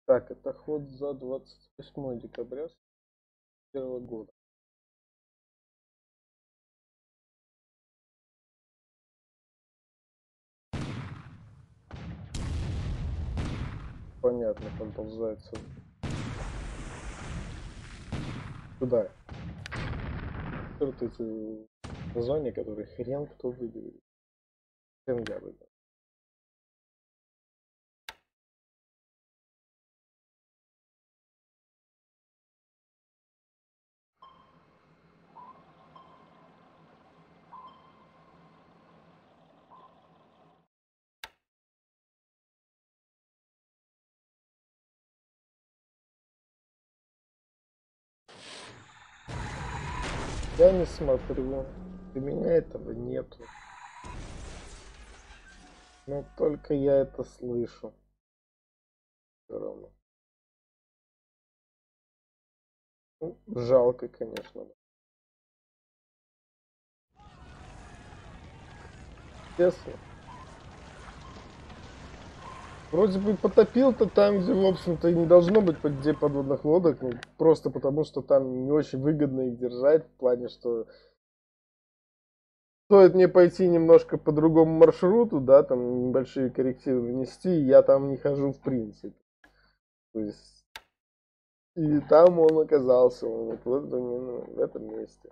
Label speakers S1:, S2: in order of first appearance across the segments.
S1: Так, это ход за 28 декабря 2021 года. Понятно, подползается. Куда? Вот эти названия, которые хрен кто выделил. Хрен я выделил. Я не смотрю. У меня этого нету. Но только я это слышу. Все равно. Ну, жалко, конечно. Честно. Вроде бы потопил-то там, где, в общем-то, и не должно быть где подводных лодок, ну, просто потому, что там не очень выгодно их держать, в плане, что стоит мне пойти немножко по другому маршруту, да, там небольшие коррективы внести, и я там не хожу в принципе. То есть, и там он оказался, вот в этом месте.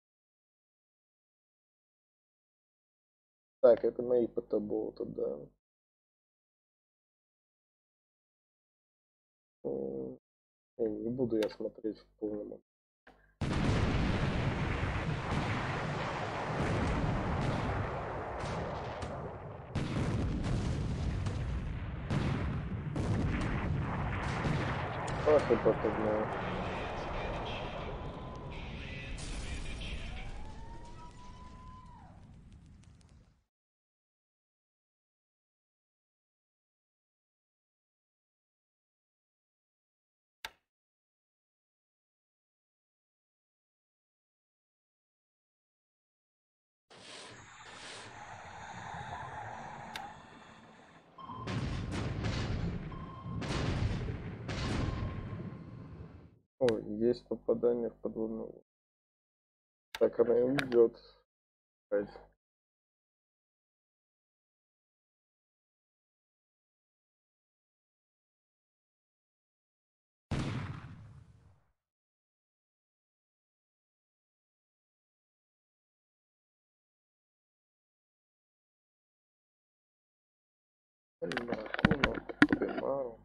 S1: Так, это мои потоболты, да. Не буду я смотреть в полном. Ах, и потом. Ой, есть попадание в подводную. Так она и уйдет. Акуна, Кудемару.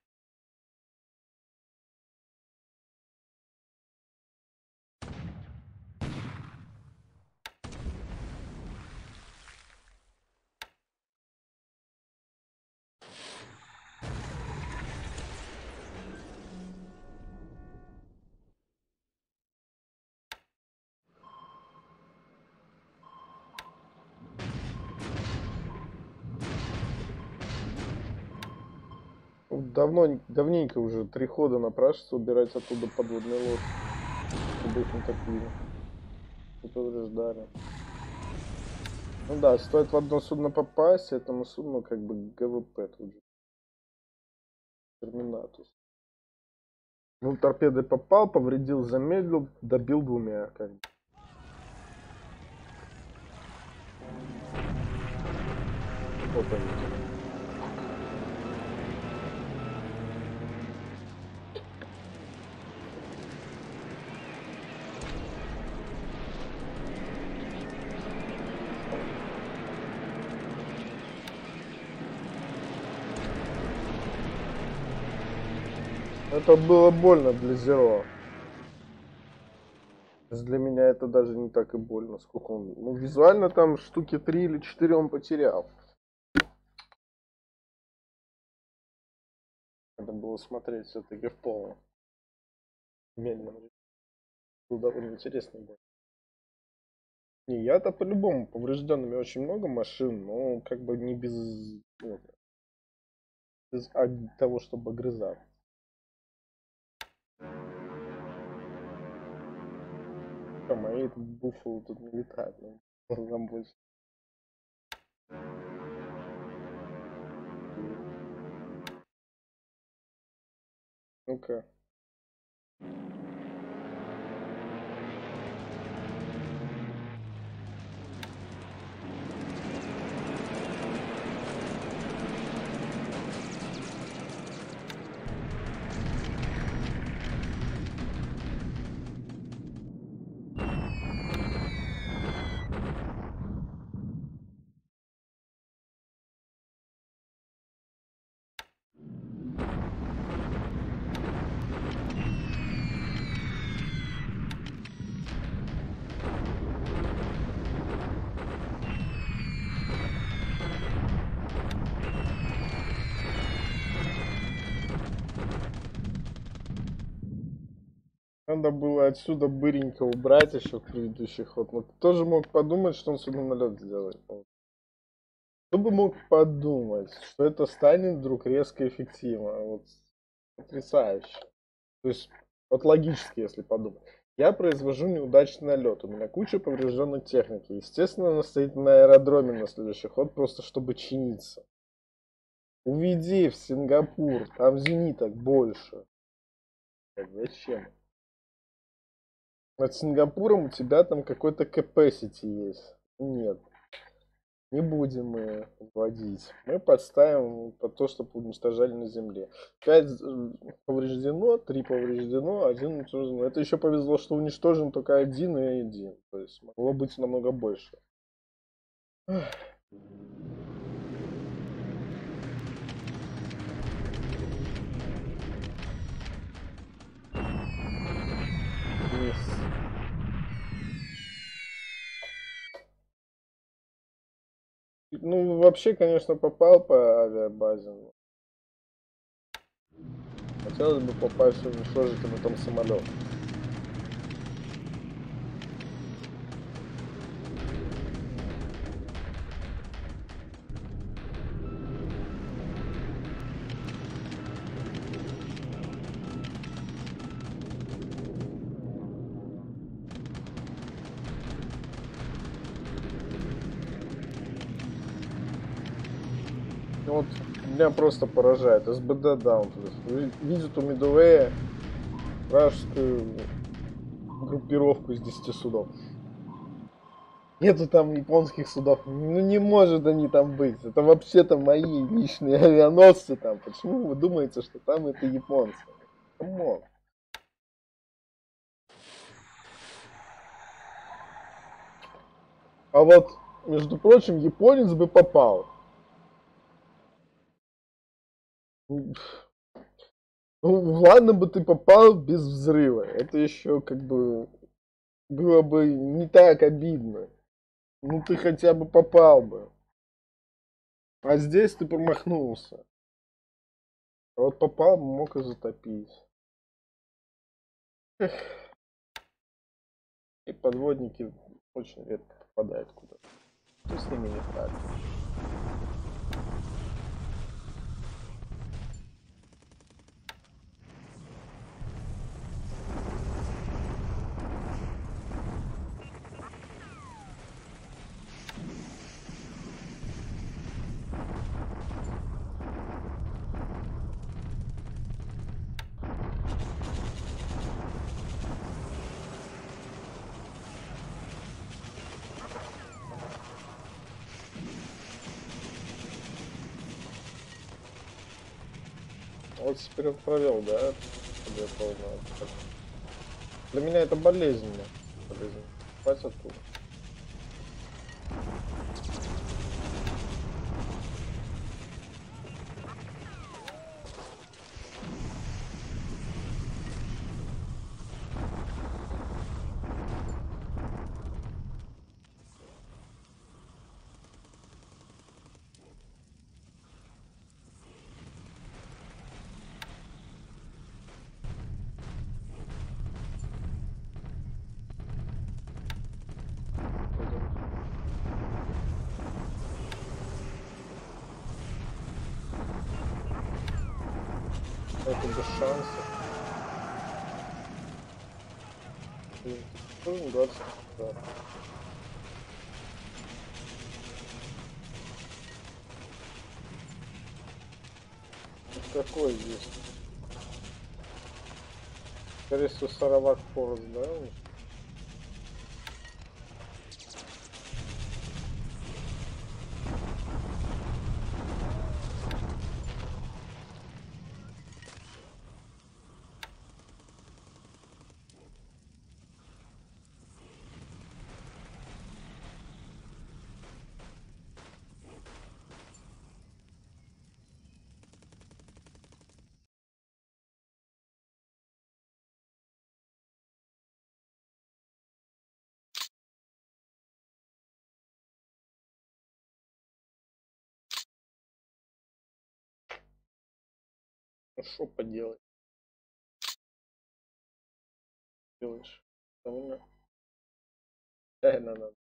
S1: Давненько уже 3 хода напрашивается убирать оттуда подводные лодки, чтобы их не топили, не повреждали. Ну да, стоит в одно судно попасть, этому судну как бы ГВП тут же. Терминатус. Ну, торпедой попал, повредил, замедлил, добил двумя, как бы. Опа. Это было больно для Зеро. Для меня это даже не так и больно, сколько он. Ну, визуально там штуки 3 или 4 он потерял. Надо было смотреть все-таки в полном. Медленном. Был довольно интересный бой. Не, я-то по-любому поврежденными очень много машин, но как бы не без, ну, без того, чтобы огрызать. Мои буффало тут не летают, ну, нам больше. Ну-ка. Надо было отсюда быренько убрать еще в предыдущий ход. Но кто же мог подумать, что он сюда налет сделает? Кто бы мог подумать, что это станет вдруг резко эффективно? Вот потрясающе. То есть, вот логически, если подумать. Я произвожу неудачный налет. У меня куча поврежденной техники. Естественно, она стоит на аэродроме на следующий ход, просто чтобы чиниться. Уведи в Сингапур, там зениток больше. Зачем? Над Сингапуром у тебя там какой-то capacity есть. Нет. Не будем мы вводить. Мы подставим под то, чтобы уничтожали на земле. 5 повреждено, 3 повреждено, 1 уничтожен. Это еще повезло, что уничтожен только 1 и 1. То есть могло быть намного больше. Ну, вообще, конечно, попал по авиабазе. Хотелось бы попасть, уничтожить ему там самолет. Вот меня просто поражает. СБД даун. Видит у Мидуэя вражескую группировку из 10 судов. Нету там японских судов. Ну не может они там быть. Это вообще-то мои личные авианосцы там. Почему вы думаете, что там это японцы? Камон. А вот, между прочим, японец бы попал. Ну, ладно бы ты попал без взрыва. Это еще как бы было бы не так обидно. Ну ты хотя бы попал бы. А здесь ты промахнулся. А вот попал, мог и затопить. Эх. И подводники очень редко попадают куда-то. Что с ними не так? Вот теперь провел, да? Для меня это болезненно. Хватит оттуда. Это без шансов. Ну, 20, да. Какой здесь? Скорее всего, Саравак Форс, да? Ну что поделать? Делаешь? Довольно. Да, надо.